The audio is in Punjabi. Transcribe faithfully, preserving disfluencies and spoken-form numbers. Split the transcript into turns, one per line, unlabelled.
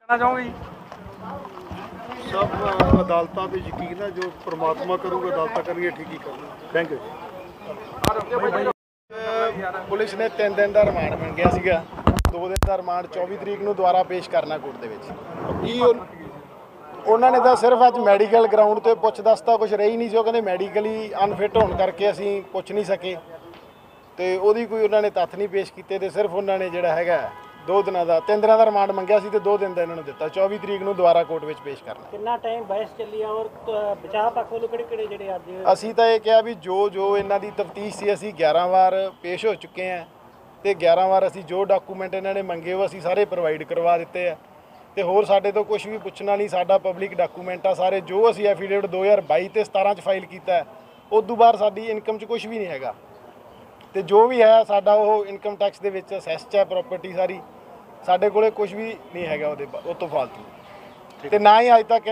ਕਹਿਣਾ ਚਾਹੋਗੇ?
सब अदालत पे यकीन है, जो परमात्मा करूँगा अदालत करिए ठीक ही करूँगा। Thank you ji. ਪੁਲਿਸ ਨੇ ਤਿੰਨ ਦਿਨ ਦਾ ਰਿਮਾਂਡ ਮੰਗਿਆ ਸੀਗਾ, ਦੋ ਦਿਨ ਦਾ ਰਿਮਾਂਡ ਚੌਵੀ ਤਰੀਕ ਨੂੰ ਦੁਬਾਰਾ ਪੇਸ਼ ਕਰਨਾ ਕੋਰਟ ਦੇ ਵਿੱਚ। ਕੀ ਉਹ- ਉਹਨਾਂ ਨੇ ਤਾਂ ਸਿਰਫ ਅੱਜ ਮੈਡੀਕਲ ਗਰਾਊਂਡ ਤੇ ਪੁੱਛ ਦੱਸ ਤਾਂ ਕੁਝ ਰਹੀ ਨਹੀਂ ਸੀ। ਉਹ ਕਹਿੰਦੇ ਮੈਡੀਕਲੀ ਅਨਫਿਟ ਹੋਣ ਕਰਕੇ ਅਸੀਂ ਪੁੱਛ ਨਹੀਂ ਸਕੇ, ਤੇ ਉਹਦੀ ਕੋਈ ਉਹਨਾਂ ਨੇ ਤੱਥ ਨਹੀਂ ਪੇਸ਼ ਕੀਤੇ, ਤੇ ਸਿਰਫ ਉਹਨਾਂ ਨੇ ਜਿਹੜਾ ਹੈਗਾ ਦੋ ਦਿਨਾਂ ਦਾ ਤਿੰਨ ਦਿਨਾਂ ਦਾ ਰਿਮਾਂਡ ਮੰਗਿਆ ਸੀ ਤੇ ਦੋ ਦਿਨ ਦਾ ਇਹਨਾਂ ਨੂੰ ਦਿੱਤਾ। ਚੌਵੀ ਤਰੀਕ ਨੂੰ ਦੁਬਾਰਾ ਕੋਰਟ ਵਿੱਚ ਪੇਸ਼ ਕਰਨਾ।
ਕਿੰਨਾ ਟਾਈਮ ਬਹਿਸ ਚੱਲੀ ਆ ਔਰ ਬਚਾਅ ਪੱਖ ਵੱਲੋਂ ਕਿਹੜੇ ਕਿਹੜੇ ਜਿਹੜੇ ਅੱਜ
ਅਸੀਂ ਤਾਂ ਇਹ ਕਿਹਾ ਵੀ ਜੋ ਜੋ ਇਹਨਾਂ ਦੀ ਤਫਤੀਸ਼ ਸੀ, ਅਸੀਂ ਗਿਆਰਾਂ ਵਾਰ ਪੇਸ਼ ਹੋ ਚੁੱਕੇ ਹਾਂ, ਤੇ ਗਿਆਰਾਂ ਵਾਰ ਅਸੀਂ ਜੋ ਡਾਕੂਮੈਂਟ ਇਹਨਾਂ ਨੇ ਮੰਗੇ ਉਹ ਅਸੀਂ ਸਾਰੇ ਪ੍ਰੋਵਾਈਡ ਕਰਵਾ ਦਿੱਤੇ ਆ, ਤੇ ਹੋਰ ਸਾਡੇ ਤੋਂ ਕੁਝ ਵੀ ਪੁੱਛਣਾ ਨਹੀਂ। ਸਾਡਾ ਪਬਲਿਕ ਡਾਕੂਮੈਂਟ ਆ ਸਾਰੇ, ਜੋ ਅਸੀਂ ਐਫੀਡੇਵਿਟ ਦੋ ਹਜ਼ਾਰ ਬਾਈ ਤੇ ਸਤਾਰਾਂ 'ਚ ਫਾਈਲ ਕੀਤਾ, ਉਸ ਤੋਂ ਬਾਅਦ ਸਾਡੀ ਇਨਕਮ 'ਚ ਕੁਝ ਵੀ ਨਹੀਂ ਹੈਗਾ, ਤੇ ਜੋ ਵੀ ਹੈ ਸਾਡਾ ਉਹ ਇਨਕਮ ਟੈਕਸ ਦੇ ਵਿੱਚ ਅਸੈਸਡ ਹੈ ਪ੍ਰਾਪਰਟੀ ਸਾਰੀ। ਸਾਡੇ ਕੋਲੇ ਕੁਝ ਵੀ ਨਹੀਂ ਹੈਗਾ ਉਹਦੇ ਉਹ ਤੋਂ ਫਾਲਤੂ, ਤੇ ਨਾ ਹੀ ਅੱਜ ਤੱਕ